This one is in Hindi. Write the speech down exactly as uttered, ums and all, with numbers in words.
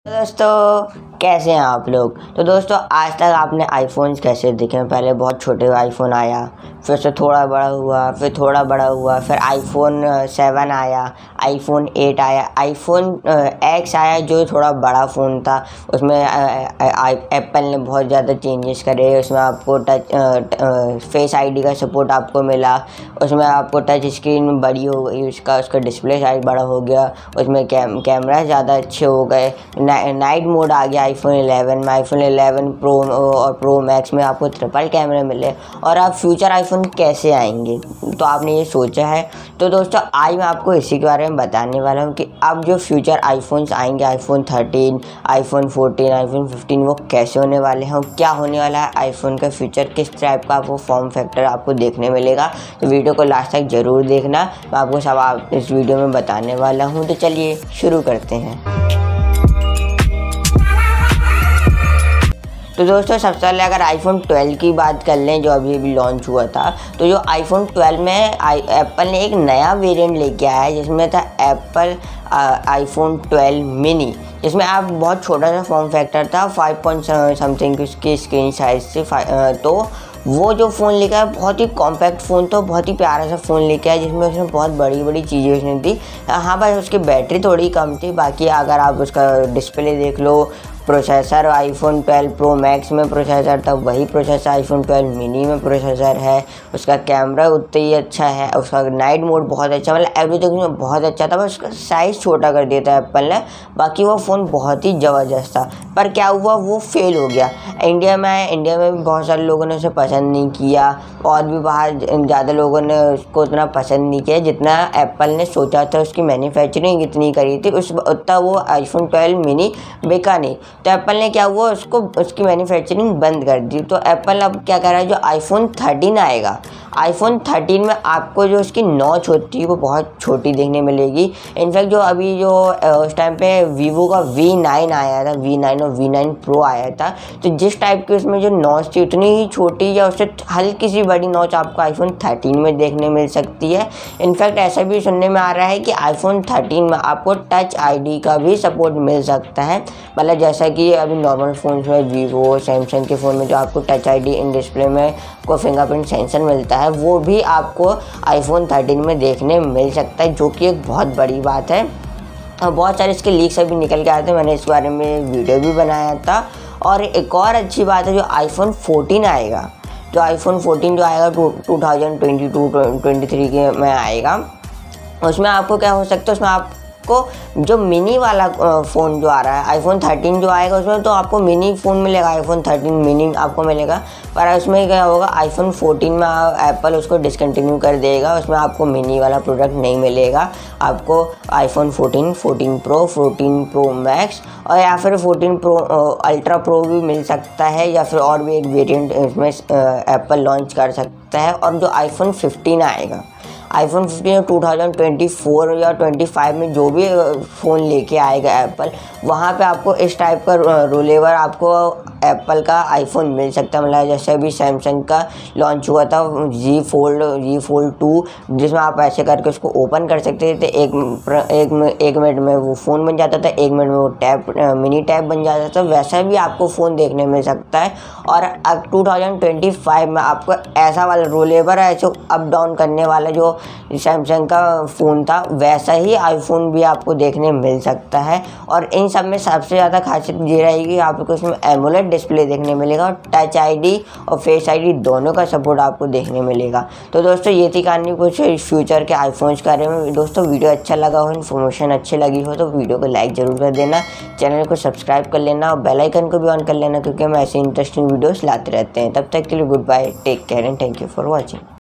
दोस्तों कैसे हैं आप लोग। तो दोस्तों आज तक आपने आईफोन्स कैसे देखे। पहले बहुत छोटे आईफोन आया, फिर से थोड़ा बड़ा हुआ, फिर थोड़ा बड़ा हुआ, फिर आईफोन सेवन आया, आईफोन एट आया, आईफोन एक्स आया जो थोड़ा बड़ा फ़ोन था। उसमें एप्पल ने बहुत ज़्यादा चेंजेस करे। उसमें आपको टच फेस आईडी का सपोर्ट आपको मिला। उसमें आपको टच स्क्रीन बड़ी हो गई, उसका उसका डिस्प्ले साइज बड़ा हो गया। उसमें कैम कैमरा ज़्यादा अच्छे हो गए। नाइट मोड आ गया आईफोन इलेवन में। आईफोन इलेवन प्रो और प्रो मैक्स में आपको ट्रिपल कैमरे मिले। और अब फ्यूचर आईफोन कैसे आएंगे, तो आपने ये सोचा है। तो दोस्तों आज मैं आपको इसी के बारे में बताने वाला हूँ कि अब जो फ्यूचर आईफोन्स आएंगे, iPhone thirteen, iPhone fourteen, iPhone fifteen, वो कैसे होने वाले हैं, क्या होने वाला है आईफोन का फ्यूचर, किस टाइप का आपको फॉर्म फैक्टर आपको देखने मिलेगा। तो वीडियो को लास्ट तक ज़रूर देखना, मैं आपको सब आप इस वीडियो में बताने वाला हूँ। तो चलिए शुरू करते हैं। तो दोस्तों सबसे पहले अगर आईफोन ट्वेल्व की बात कर लें जो अभी अभी लॉन्च हुआ था, तो जो आईफोन ट्वेल्व में एप्पल ने एक नया वेरिएंट लेके आया है जिसमें था एप्पल आईफोन ट्वेल्व मिनी, जिसमें आप बहुत छोटा सा फॉर्म फैक्टर था, फाइव पॉइंट समथिंग उसकी स्क्रीन साइज से। तो वो जो फ़ोन लेके आया बहुत ही कॉम्पैक्ट फ़ोन, तो बहुत ही प्यारा सा फ़ोन लेके आया जिसमें उसने बहुत बड़ी बड़ी चीज़ें उसने दी। हाँ बस उसकी बैटरी थोड़ी कम थी, बाकी अगर आप उसका डिस्प्ले देख लो, processor iPhone twelve pro max में प्रोसेसर था, वही प्रोसेसर आईफोन ट्वेल्व मिनी में प्रोसेसर है। उसका कैमरा उतना ही अच्छा है, उसका नाइट मोड बहुत अच्छा, मतलब एवरीथिंग में बहुत अच्छा था। बस उसका साइज़ छोटा कर दिया था एप्पल ने, बाकी वो फ़ोन बहुत ही ज़बरदस्त था। पर क्या हुआ, वो फेल हो गया। इंडिया में आया, इंडिया में भी बहुत सारे लोगों ने उसे पसंद नहीं किया, और भी बाहर ज़्यादा लोगों ने उसको उतना पसंद नहीं किया जितना एप्पल ने सोचा था। उसकी मैन्युफैक्चरिंग इतनी करी थी, उस उतना वो आईफोन ट्वेल्व मिनी बिका नहीं। तो एप्पल ने क्या हुआ, उसको उसकी मैन्युफैक्चरिंग बंद कर दी। तो एप्पल अब क्या कर रहा है, जो आईफोन थर्टीन आएगा, आईफोन थर्टीन में आपको जो उसकी नॉच होती है वो बहुत छोटी देखने मिलेगी। इनफैक्ट जो अभी जो उस टाइम पे वीवो का वी नाइन आया था, वी नाइन और वी नाइन प्रो आया था, तो जिस टाइप की उसमें जो नॉच थी उतनी ही छोटी या उससे हल्की सी बड़ी नॉच आपको आईफोन थर्टीन में देखने मिल सकती है। इनफैक्ट ऐसा भी सुनने में आ रहा है कि आईफोन थर्टीन में आपको टच आईडी का भी सपोर्ट मिल सकता है। मतलब जैसा कि अभी नॉर्मल फ़ोन में वीवो सैमसंग के फ़ोन में जो आपको टच आईडी इन डिस्प्ले में को फिंगरप्रिंट सेंसर मिलता है, वो भी आपको आईफोन थर्टीन में देखने मिल सकता है, जो कि एक बहुत बड़ी बात है। और बहुत सारे इसके लीक्स अभी निकल के आए थे, मैंने इस बारे में वीडियो भी बनाया था। और एक और अच्छी बात है, जो आईफोन फोर्टीन आएगा, जो आईफोन फोर्टीन जो आएगा two thousand twenty two twenty three के में आएगा, उसमें आपको क्या हो सकता है, उसमें आप को जो मिनी वाला फ़ोन जो आ रहा है, आईफोन थर्टीन जो आएगा उसमें तो आपको मिनी फ़ोन मिलेगा, आईफोन थर्टीन मिनी आपको मिलेगा। पर उसमें क्या होगा, आईफोन फोर्टीन में एप्पल उसको डिसकंटिन्यू कर देगा, उसमें आपको मिनी वाला प्रोडक्ट नहीं मिलेगा। आपको iPhone fourteen, fourteen pro, fourteen pro max और या फिर फोर्टीन प्रो अल्ट्रा प्रो भी मिल सकता है, या फिर और भी एक वेरिएंट इसमें एप्पल लॉन्च कर सकता है। और जो आईफोन फिफ्टीन आएगा, iPhone fifteen two thousand twenty four या ट्वेंटी फाइव में जो भी फ़ोन लेके आएगा एप्पल, वहाँ पे आपको इस टाइप का रोलेवर आपको एप्पल का आईफोन मिल सकता है। मतलब जैसे अभी सैमसंग का लॉन्च हुआ था G fold G fold two, जिसमें आप ऐसे करके उसको ओपन कर सकते थे, एक एक एक मिनट में वो फ़ोन बन जाता था, एक मिनट में वो टैब मिनी टैब बन जाता था। वैसा भी आपको फ़ोन देखने मिल सकता है। और अब टू थाउजेंड ट्वेंटी फाइव में आपको ऐसा वाला रोलेवर है, ऐसे अप डाउन करने वाला जो सैमसंग का फ़ोन था, वैसा ही आईफोन भी आपको देखने मिल सकता है। और इन सब में सबसे ज़्यादा खासियत ये रहेगी, आपको इसमें एमोलेड डिस्प्ले देखने मिलेगा, और टच आईडी और फेस आईडी दोनों का सपोर्ट आपको देखने मिलेगा। तो दोस्तों ये थी कहानी कुछ फ्यूचर के आईफोन्स के बारे में। दोस्तों वीडियो अच्छा लगा हो, इन्फॉर्मेशन अच्छी लगी हो, तो वीडियो को लाइक ज़रूर कर देना, चैनल को सब्सक्राइब कर लेना और बेल आइकन को भी ऑन कर लेना, क्योंकि हम ऐसे इंटरेस्टिंग वीडियोज़ लाते रहते हैं। तब तक के लिए good bye, take care and thank you for watching.